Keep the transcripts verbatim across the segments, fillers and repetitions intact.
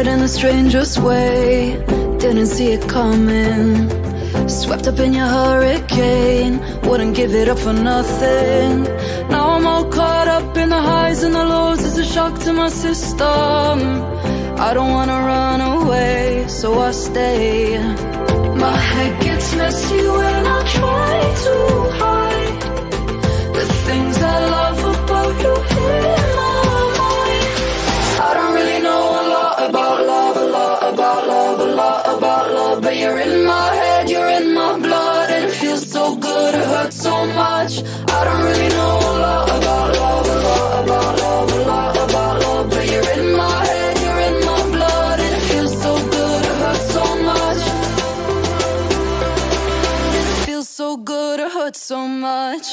Started in the strangest way, didn't see it coming. Swept up in your hurricane, wouldn't give it up for nothing. Now I'm all caught up in the highs and the lows, it's a shock to my system. I don't wanna run away, so I stay. My head gets messy when I try to hide the things I love about you in my mind. I don't really know a lot about love, a lot about love, a lot about love, but you're in my head, you're in my blood, and it feels so good, it hurts so much. I don't really know a lot about love, a lot about love, a lot about love, but you're in my head, you're in my blood, and it feels so good, it hurts so much. It feels so good, it hurts so much.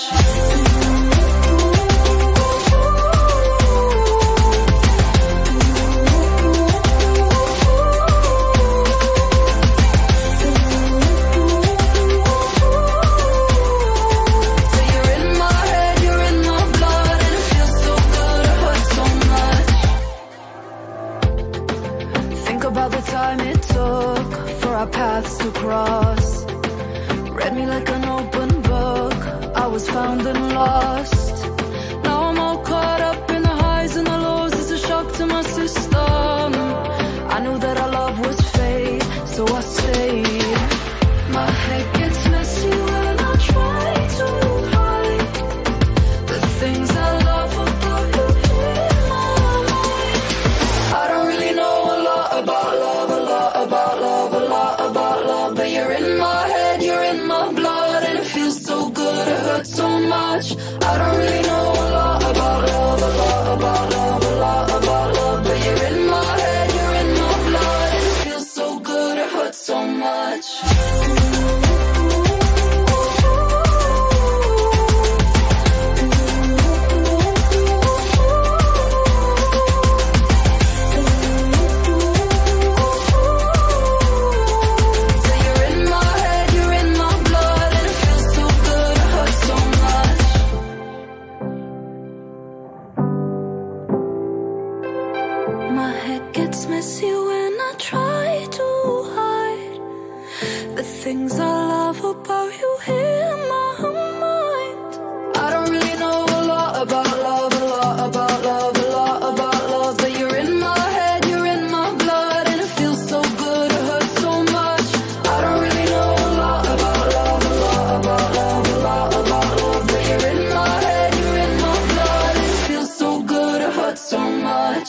Our paths to cross, read me like an open book. I was found and lost. Now I'm all caught up in the highs and the lows, it's a shock to my system. I knew that our love was fate, so I stayed. My head gets messy when I try to hide the things I love about you in my mind. I don't really know a lot about love, a lot about love, a lot about love, but you're in my head, you're in my blood, and it feels so good, it hurts so much. I don't really know a lot about love, a lot about love, a lot about love, but you're in my head, you're in my blood, and it feels so good, it hurts so much. Things I love about you in my mind. I don't really know a lot about love, a lot about love, a lot about love, but you're in my head, you're in my blood, and it feels so good, it hurts so much. I don't really know a lot about love, a lot about love, a lot about love, but you're in my head, you're in my blood, and it feels so good, it hurts so much.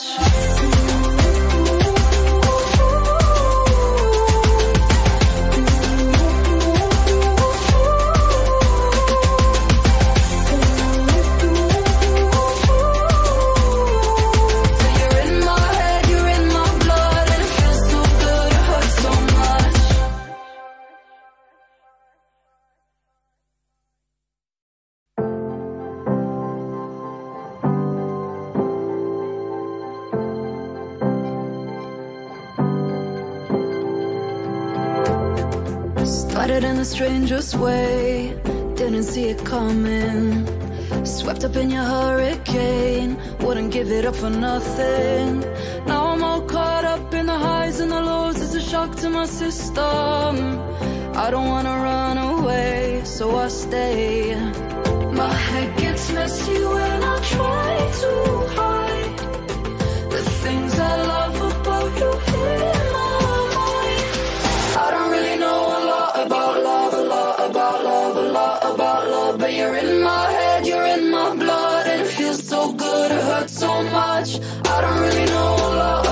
Started in the strangest way, didn't see it coming. Swept up in your hurricane, wouldn't give it up for nothing. Now I'm all caught up in the highs and the lows, it's a shock to my system. I don't wanna run away, so I stay. My head gets messy when I try to hide the things I love about you in my mind. I don't really know a lot about love, a lot about love, a lot about love, but you're in my head, you're in my blood, and it feels so good, it hurts so much. I don't really know a lot